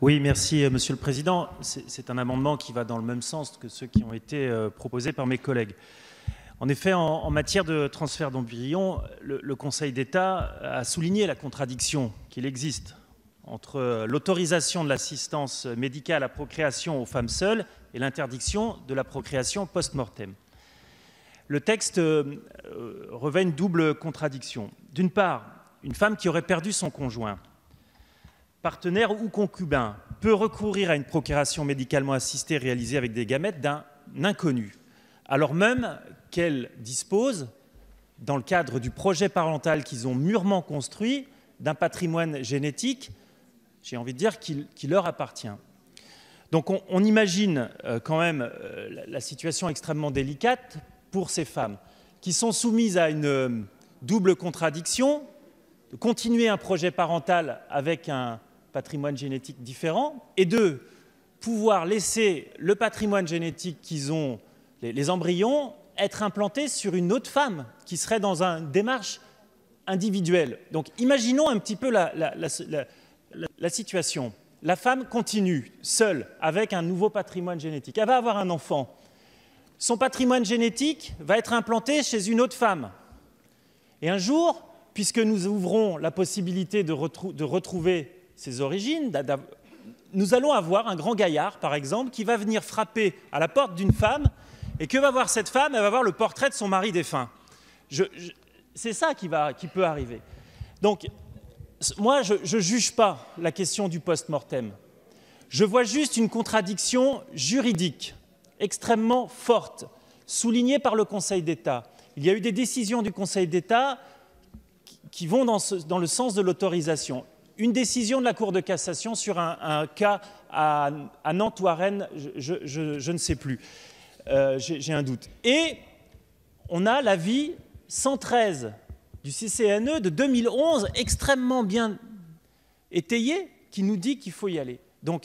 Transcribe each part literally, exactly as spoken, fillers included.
Oui, merci Monsieur le Président. C'est un amendement qui va dans le même sens que ceux qui ont été euh, proposés par mes collègues. En effet, en, en matière de transfert d'embryons, le, le Conseil d'État a souligné la contradiction qu'il existe entre l'autorisation de l'assistance médicale à procréation aux femmes seules et l'interdiction de la procréation post-mortem. Le texte euh, revêt une double contradiction. D'une part, une femme qui aurait perdu son conjoint, partenaire ou concubin, peut recourir à une procréation médicalement assistée réalisée avec des gamètes d'un inconnu, alors même qu'elle dispose, dans le cadre du projet parental qu'ils ont mûrement construit, d'un patrimoine génétique, j'ai envie de dire, qui, qui leur appartient. Donc on, on imagine euh, quand même euh, la, la situation extrêmement délicate pour ces femmes qui sont soumises à une euh, double contradiction, de continuer un projet parental avec un patrimoine génétique différent et de pouvoir laisser le patrimoine génétique qu'ils ont, les, les embryons, être implantés sur une autre femme qui serait dans une démarche individuelle. Donc imaginons un petit peu la, la, la, la, la, la situation. La femme continue seule avec un nouveau patrimoine génétique. Elle va avoir un enfant. Son patrimoine génétique va être implanté chez une autre femme. Et un jour, puisque nous ouvrons la possibilité de, retrou de retrouver ses origines, nous allons avoir un grand gaillard, par exemple, qui va venir frapper à la porte d'une femme, et que va voir cette femme? Elle va voir le portrait de son mari défunt. Je, je, c'est ça qui, va, qui peut arriver. Donc, moi, je ne juge pas la question du post-mortem. Je vois juste une contradiction juridique extrêmement forte, soulignée par le Conseil d'État. Il y a eu des décisions du Conseil d'État qui vont dans, ce, dans le sens de l'autorisation. Une décision de la Cour de cassation sur un, un cas à, à Nantes ou à Rennes, je, je, je ne sais plus, euh, j'ai un doute. Et on a l'avis cent treize du C C N E de deux mille onze, extrêmement bien étayé, qui nous dit qu'il faut y aller. Donc,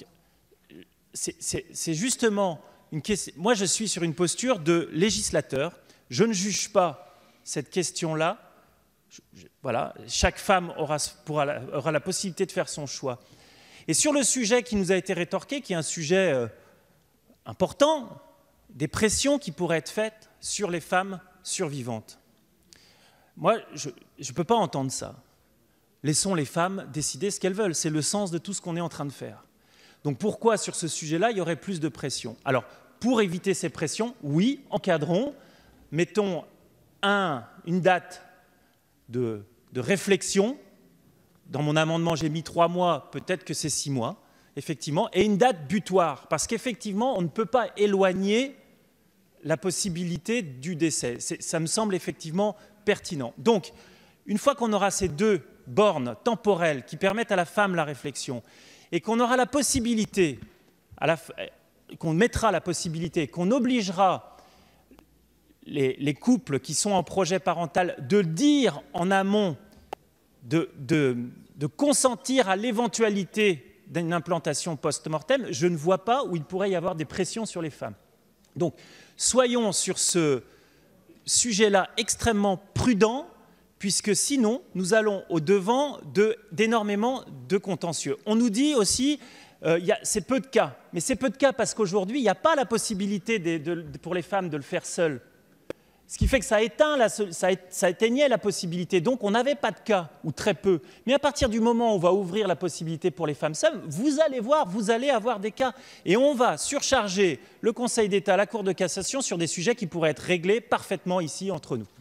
c'est justement une question. Moi, je suis sur une posture de législateur. Je ne juge pas cette question-là. Je, je, voilà, chaque femme aura, pourra la, aura la possibilité de faire son choix. Et sur le sujet qui nous a été rétorqué, qui est un sujet euh, important, des pressions qui pourraient être faites sur les femmes survivantes. Moi, je ne peux pas entendre ça. Laissons les femmes décider ce qu'elles veulent. C'est le sens de tout ce qu'on est en train de faire. Donc pourquoi, sur ce sujet-là, il y aurait plus de pression? Alors, pour éviter ces pressions, oui, encadrons, mettons un, une date de, de réflexion. Dans mon amendement, j'ai mis trois mois, peut-être que c'est six mois, effectivement, et une date butoir, parce qu'effectivement, on ne peut pas éloigner la possibilité du décès. Ça me semble effectivement pertinent. Donc, une fois qu'on aura ces deux bornes temporelles qui permettent à la femme la réflexion, et qu'on aura la possibilité, qu'on mettra la possibilité, qu'on obligera les, les couples qui sont en projet parental de dire en amont, de, de, de consentir à l'éventualité d'une implantation post-mortem, je ne vois pas où il pourrait y avoir des pressions sur les femmes. Donc, soyons sur ce sujet-là extrêmement prudents, puisque sinon, nous allons au-devant d'énormément de, de contentieux. On nous dit aussi, euh, c'est peu de cas, mais c'est peu de cas parce qu'aujourd'hui, il n'y a pas la possibilité de, de, de, pour les femmes de le faire seules. Ce qui fait que ça, éteint la, ça, ça éteignait la possibilité. Donc, on n'avait pas de cas, ou très peu. Mais à partir du moment où on va ouvrir la possibilité pour les femmes seules, vous allez voir, vous allez avoir des cas. Et on va surcharger le Conseil d'État, la Cour de cassation sur des sujets qui pourraient être réglés parfaitement ici entre nous.